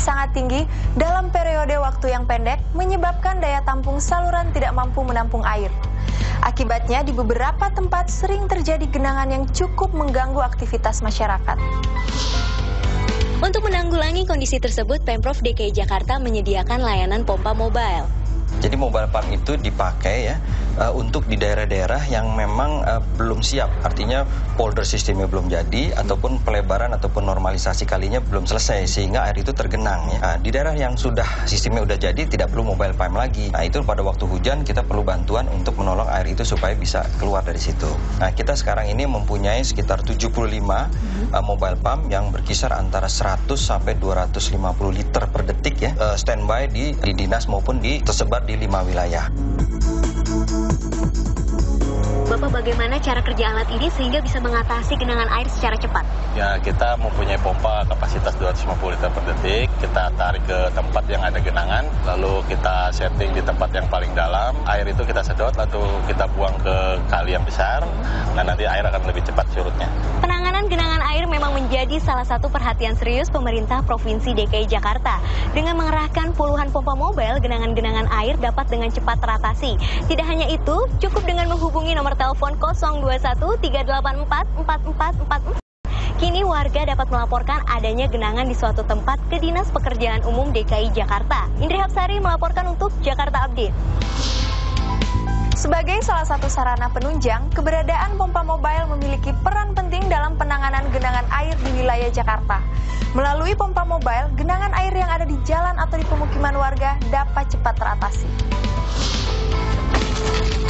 sangat tinggi dalam periode waktu yang pendek menyebabkan daya tampung saluran tidak mampu menampung air. Akibatnya di beberapa tempat sering terjadi genangan yang cukup mengganggu aktivitas masyarakat. Untuk menanggulangi kondisi tersebut, Pemprov DKI Jakarta menyediakan layanan pompa mobile. Jadi mobile pump itu dipakai ya untuk di daerah-daerah yang memang belum siap, artinya polder sistemnya belum jadi ataupun pelebaran ataupun normalisasi kalinya belum selesai sehingga air itu tergenang. Ya. Nah, di daerah yang sudah sistemnya udah jadi tidak perlu mobile pump lagi. Nah itu pada waktu hujan kita perlu bantuan untuk menolong air itu supaya bisa keluar dari situ. Nah kita sekarang ini mempunyai sekitar 75 mobile pump yang berkisar antara 100 sampai 250 liter per detik ya, standby di dinas maupun tersebar di 5 wilayah. Bapak, bagaimana cara kerja alat ini sehingga bisa mengatasi genangan air secara cepat? Ya, kita mempunyai pompa kapasitas 250 liter per detik. Kita tarik ke tempat yang ada genangan, lalu kita setting di tempat yang paling dalam. Air itu kita sedot atau kita buang ke kali yang besar. Nah, nanti air akan lebih cepat surutnya. Penanganan genangan air memang menjadi salah satu perhatian serius pemerintah Provinsi DKI Jakarta. Dengan mengerahkan puluhan pompa mobile, genangan-genangan air dapat dengan cepat teratasi. Tidak hanya itu, cukup dengan menghubungi nomor telepon 021 384 4444. Kini warga dapat melaporkan adanya genangan di suatu tempat ke Dinas Pekerjaan Umum DKI Jakarta. Indri Hapsari melaporkan untuk Jakarta Update. Sebagai salah satu sarana penunjang, keberadaan pompa mobile memiliki peran penting dalam penanganan genangan air di wilayah Jakarta. Melalui pompa mobile, genangan air yang ada di jalan atau di pemukiman warga dapat cepat teratasi.